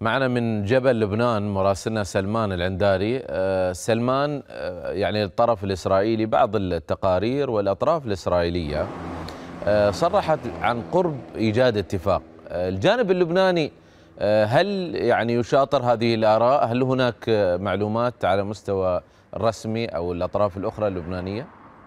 معنا من جبل لبنان مراسلنا سلمان العنداري. سلمان، يعني الطرف الإسرائيلي بعض التقارير والأطراف الإسرائيلية صرحت عن قرب إيجاد اتفاق. الجانب اللبناني هل يعني يشاطر هذه الآراء؟ هل هناك معلومات على مستوى الرسمي أو الأطراف الأخرى اللبنانية؟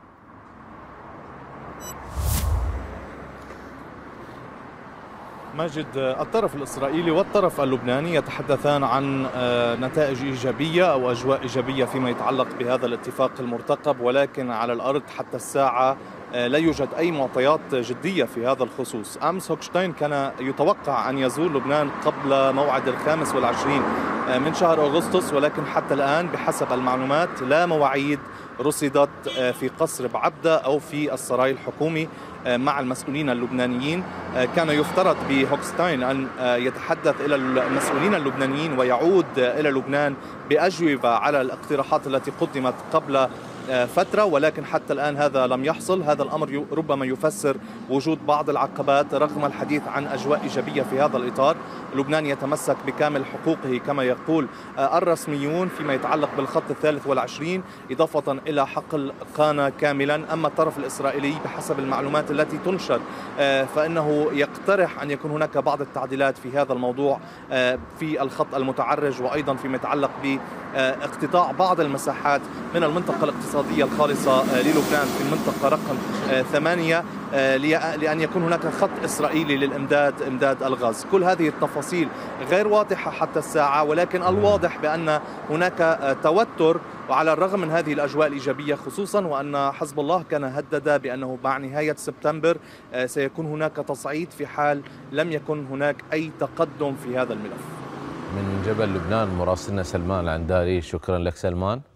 ماجد، الطرف الإسرائيلي والطرف اللبناني يتحدثان عن نتائج إيجابية أو أجواء إيجابية فيما يتعلق بهذا الاتفاق المرتقب، ولكن على الأرض حتى الساعة لا يوجد أي معطيات جدية في هذا الخصوص. أمس هوكشتاين كان يتوقع أن يزور لبنان قبل موعد 25 من شهر أغسطس، ولكن حتى الآن بحسب المعلومات لا مواعيد رصدت في قصر بعبدة أو في السراي الحكومي مع المسؤولين اللبنانيين. كان يفترض بهوكشتاين أن يتحدث إلى المسؤولين اللبنانيين ويعود إلى لبنان بأجوبة على الاقتراحات التي قدمت قبل فترة، ولكن حتى الآن هذا لم يحصل. هذا الأمر ربما يفسر وجود بعض العقبات رغم الحديث عن أجواء إيجابية في هذا الإطار. لبنان يتمسك بكامل حقوقه كما يقول الرسميون فيما يتعلق بالخط 23 إضافة إلى حقل قانا كاملا. أما الطرف الإسرائيلي بحسب المعلومات التي تنشر فإنه يقترح أن يكون هناك بعض التعديلات في هذا الموضوع في الخط المتعرج، وأيضا فيما يتعلق باقتطاع بعض المساحات من المنطقة الاقتصادية الخالصة للبنان في المنطقة رقم 8 لأن يكون هناك خط إسرائيلي للإمداد، إمداد الغاز. كل هذه التفاصيل غير واضحة حتى الساعة، ولكن الواضح بأن هناك توتر، وعلى الرغم من هذه الأجواء الإيجابية خصوصا وأن حزب الله كان هدد بأنه مع نهاية سبتمبر سيكون هناك تصعيد في حال لم يكن هناك أي تقدم في هذا الملف. من جبل لبنان مراسلنا سلمان العنداري، شكرا لك سلمان.